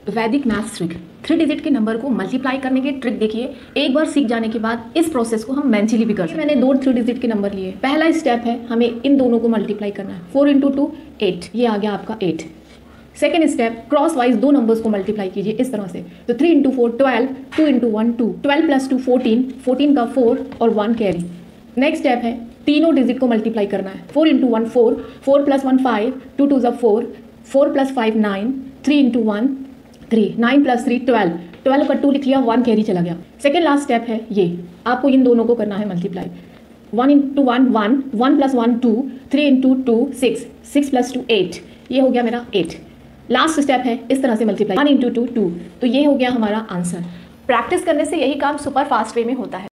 वैदिक maths trick. 3 digit के number को मल्टीप्लाई करने की ट्रिक देखिए, एक बार सीख जाने के बाद इस प्रोसेस को हम मेंटली भी कर सकते हैं। मैंने 3 डिजिट के नंबर लिए। पहला स्टेप है हमें इन दोनों को मल्टीप्लाई करना है। 4 इंटू 2 8, ये आ गया आपका 8। सेकेंड स्टेप, क्रॉस वाइज दो नंबर्स को मल्टीप्लाई कीजिए इस तरह से। तो 3 इंटू 4 12, 2 इंटू 1 2, 12 प्लस 2 14, 14 का 4 और 1 कैरी। नेक्स्ट स्टेप है तीनों डिजिट को मल्टीप्लाई करना है। 4 into 1 4, 4 plus 1 5, 2 2 4, 4 plus 5 9, 3 into 1 3, 9 plus 3 12, 12 का 2 लिख लिया, 1 कैरी चला गया। सेकेंड लास्ट स्टेप है ये, आपको इन दोनों को करना है multiply. 1 into 1 1, 1 plus 1 2, 3 into 2 6, 6 plus 2 8, ये हो गया मेरा 8। लास्ट स्टेप है इस तरह से मल्टीप्लाई, 1 इंटू 2 2, तो ये हो गया हमारा आंसर। प्रैक्टिस करने से यही काम सुपर फास्ट वे में होता है।